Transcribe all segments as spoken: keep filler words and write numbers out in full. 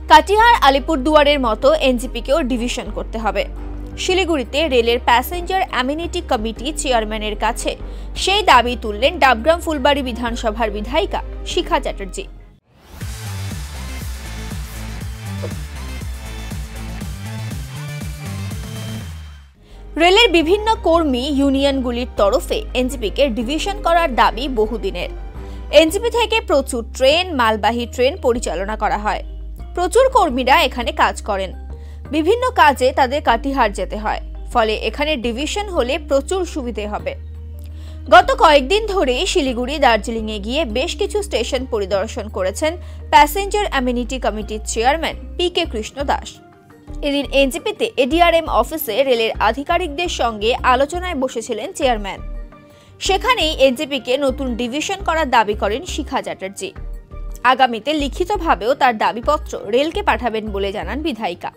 কাটিহার আলিপুরদুয়ারের মতো এনজিপিকেও ডিভিশন করতে হবে। শিলিগুড়িতে রেলের প্যাসেঞ্জার অ্যামিনিটি কমিটি চেয়ারম্যানের কাছে সেই দাবি তুললেন ডাবগ্রাম-ফুলবাড়ি বিধানসভার বিধায়িকা শিখা চ্যাটার্জি। রেলের বিভিন্ন কর্মী ইউনিয়নগুলির তরফে এনজিপিকে ডিভিশন করার দাবি বহুদিনের। এনজিপি থেকে প্রচুর ট্রেন, মালবাহী ট্রেন পরিচালনা করা হয়। প্রচুর কর্মীরা এখানে কাজ করেন। বিভিন্ন কাজে তাদের কাটিহার যেতে হয়, ফলে এখানে ডিভিশন হলে প্রচুর সুবিধে হবে। গত কয়েকদিন ধরে শিলিগুড়ি, দার্জিলিংয়ে গিয়ে বেশ কিছু স্টেশন পরিদর্শন করেছেন প্যাসেঞ্জার অ্যামিনিটি কমিটির chairman P K Krishna Das. এদিন এনজিপিতে এডিআরএম অফিসে রেলের আধিকারিকদের সঙ্গে আলোচনায় বসেছিলেন চেয়ারম্যান। সেখানেই এনজিপিকে নতুন ডিভিশন করার দাবি করেন শিখা চ্যাটার্জি। আগামীতে লিখিতভাবেও তার দাবিপত্র রেলকে পাঠাবেন বলে জানান বিধায়িকা।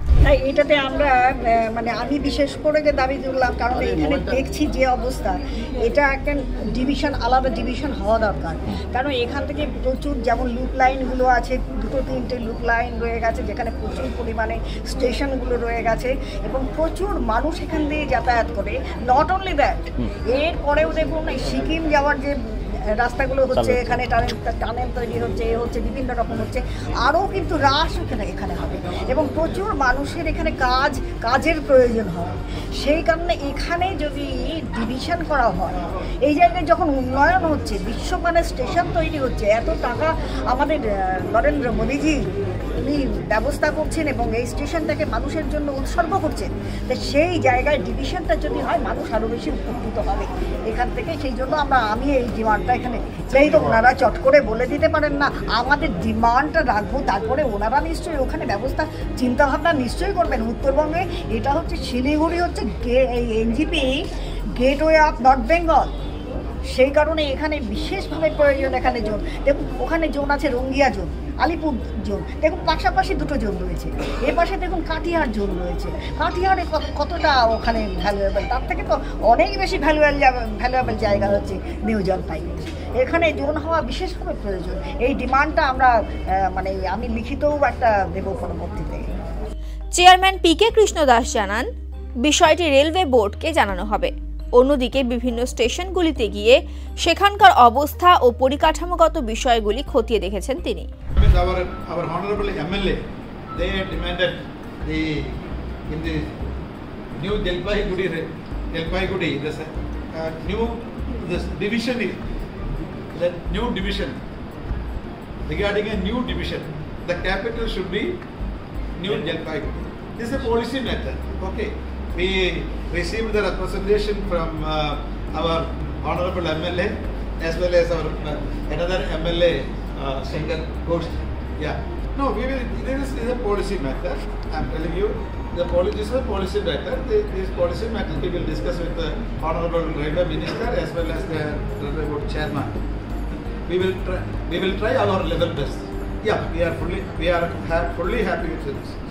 এটাতে আমরা মানে আমি বিশেষ করে যে দাবি তুললাম, কারণ এখানে দেখছি যে অবস্থা, এটা একটা ডিভিশন, আলাদা ডিভিশন হওয়া দরকার। কারণ এখান থেকে প্রচুর, যেমন লুপ লাইনগুলো আছে, দুটো তিনটে লুপ লাইন রয়ে গেছে, যেখানে প্রচুর পরিমাণে স্টেশনগুলো রয়ে গেছে এবং প্রচুর মানুষ এখান দিয়ে যাতায়াত করে। নট অনলি দ্যাট, এরপরেও দেখুন সিকিম যাওয়ার যে রাস্তাগুলো হচ্ছে, এখানে টানেল টানেল তৈরি হচ্ছে, এ হচ্ছে, বিভিন্ন রকম হচ্ছে, আরও কিন্তু রাশ এখানে এখানে হবে এবং প্রচুর মানুষের এখানে কাজ কাজের প্রয়োজন হয়। সেই কারণে এখানে যদি ডিভিশন করা হয়, এই জায়গায় যখন উন্নয়ন হচ্ছে, বিশ্বমানের স্টেশন তৈরি হচ্ছে, এত টাকা আমাদের নরেন্দ্র মোদীজি উনি ব্যবস্থা করছেন এবং এই স্টেশনটাকে মানুষের জন্য উৎসর্গ করছেন, তো সেই জায়গায় ডিভিশনটা যদি হয় মানুষ আরও বেশি উপকৃত হবে এখান থেকে। সেই জন্য আমরা আমি এই ডিমান্ডটা এখানে, সেই তো ওনারা চট করে বলে দিতে পারেন না, আমাদের ডিমান্ডটা রাখবো, তারপরে ওনারা নিশ্চয়ই ওখানে ব্যবস্থা চিন্তাভাবনা নিশ্চয়ই করবেন। উত্তরবঙ্গে এটা হচ্ছে শিলিগুড়ি হচ্ছে এই NGP gateway of North Bengal, সেই কারণে এখানে বিশেষভাবে প্রয়োজন। এখানে জোন দেখুন, ওখানে জোন আছে রঙ্গিয়া জোন, আলিপুর জোন, দেখুন পাশাপাশি দুটো জোন রয়েছে। এ পাশে দেখুন কাটিহার জোন রয়েছে। কাটিহারে কতটা ওখানে ভ্যালুয়েবল, তার থেকে তো অনেক বেশি ভ্যালুয়েবল ভ্যালুয়েবল জায়গা হচ্ছে নিউ জলপাইগুড়ি। এখানে জোন হওয়া বিশেষভাবে প্রয়োজন। এই ডিমান্ডটা আমরা মানে আমি লিখিতও একটা দেব পরবর্তীতে। Chairman P K Krishna Das জানান, বিষয়টি রেলওয়ে বোর্ডকে জানানো হবে। অন্যদিকে বিভিন্ন স্টেশনগুলিতে গিয়ে সেখানকার অবস্থা ও পরিকাঠামোগত বিষয়গুলি খতিয়ে দেখেছেন তিনি। Our, our honorable M L A, they demanded the in the new Jalpaiguri, Jalpaiguri, the uh, new this division is the new division regarding a new division. The capital should be New Jalpaiguri. This is a policy matter. Okay, we received the representation from uh, our honorable M L A as well as our uh, another M L A. Uh, single coast, yeah. No, we will. This is a policy matter. I'm telling you, the policy this is a policy matter. This, this policy matter we will discuss with the honorable railway minister as well as the railway board chairman. We will try. We will try our level best. Yeah, we are fully. We are ha fully happy with this.